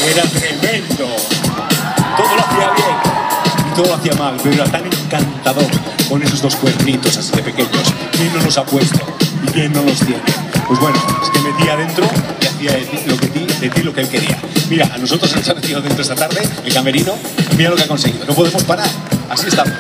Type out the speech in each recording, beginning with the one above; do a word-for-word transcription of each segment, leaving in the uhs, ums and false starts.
Era tremendo. Todo lo hacía bien y todo lo hacía mal, pero era tan encantador con esos dos cuernitos así de pequeños. ¿Quién no los ha puesto y quién no los tiene? Pues bueno, es que metía adentro y hacía de ti lo que, ti, de ti lo que él quería. Mira, a nosotros nos ha metido dentro esta tarde el camerino. Mira lo que ha conseguido. No podemos parar. Así estamos.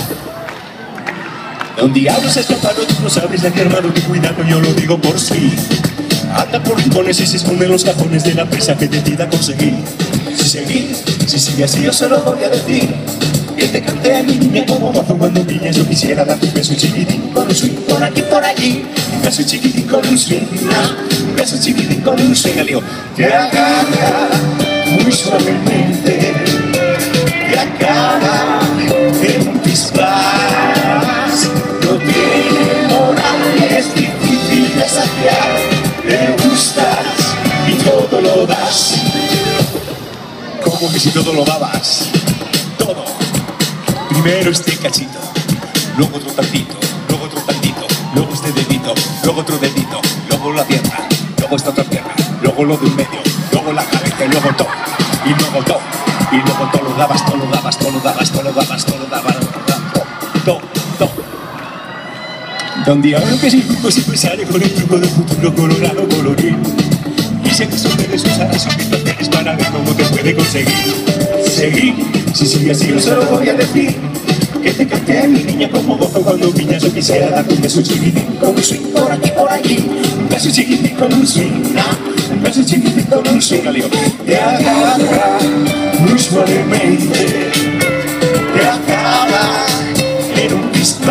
Don Diablo se ha escapado, tú no sabes de qué hermano, que cuidado, yo lo digo por sí. Anda por rincones y se esconde en los cajones de la presa que te pida conseguir. Si seguís, si sigue así yo se lo voy a decir. Que te cante a mi niña como bajo cuando niña. Yo quisiera darte un beso chiquitín con un swing por aquí por allí. Un beso chiquitín con un swing, un beso chiquitín con un swing. Lío. Te agarra muy suavemente, te acaba en un pispás. No tiene moral y es difícil desafiar. Te gustas y todo lo das. Como que si todo lo dabas. Todo. Primero este cachito, luego otro tantito, luego otro tantito, luego este dedito, luego otro dedito, luego la pierna, luego esta otra pierna, luego lo de un medio, luego la cabeza y luego todo, y luego todo, y luego todo lo dabas, todo lo dabas, todo lo dabas, todo lo dabas, todo lo dabas, todo, todo, todo. Don Diablo que es el truco siempre sale con el truco del futuro colorado colorín. Y sé que son de sus alas sus situaciones para ver cómo te puede conseguir. Seguir, si sigue así yo se lo voy a decir. Que te cante a mi niña como gozo cuando piña. Yo quisiera darte un beso chiquitín con un swing por aquí por allí. Un beso chiquitín con un swing, un beso chiquitín con un swing. Te agarra muy suavemente, te acaba en un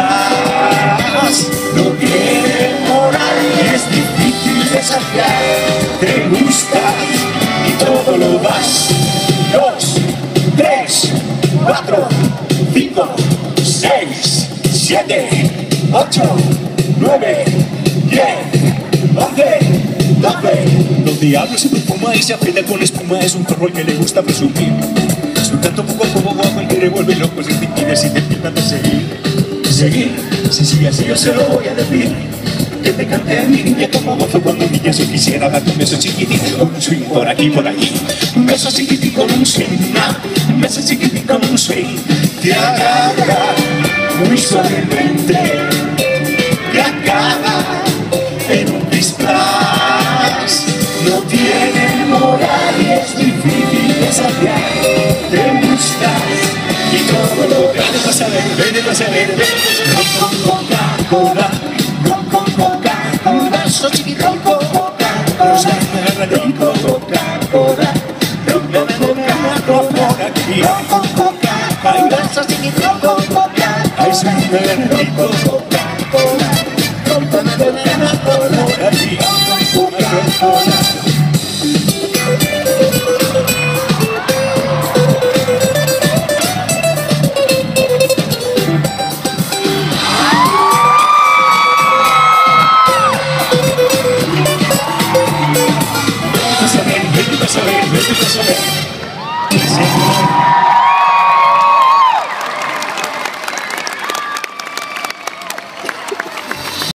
pispás. No tiene moral y es difícil desafiar. Te gustas y todo lo das. Dos, tres, cuatro, cinco, seis, siete, ocho, nueve, diez, once, doce. Los diablos se perfuma y se afeita con espuma. Es un perro al que le gusta presumir. Es un tanto poco como guapo y que revuelve locos y te impide si te empiezan a seguir. Seguir, si sigue así yo se lo voy a decir. Que te cante a mi niña como gozo cuando niña. Yo quisiera darte un beso chiquitín con un swing por aquí por allí. Un beso chiquitín con un swing, un beso chiquitín con un swing. Te agarra muy suavemente, te acaba en un pispás. No tiene moral y es difícil desafiar. Te gustas y todo lo que vete vas a ver, vete vas a ver, vete. Ron con Coca-Cola, ron con Coca-Cola, un beso chiquitón con Coca-Cola, rico Coca-Cola, ron con Coca-Cola por aquí, ron con Coca-Cola, un beso chiquitón con Coca-Cola, es un rico Coca-Cola, ron con Coca-Cola por aquí, ron con Coca-Cola. Vete a saber, vete a saber.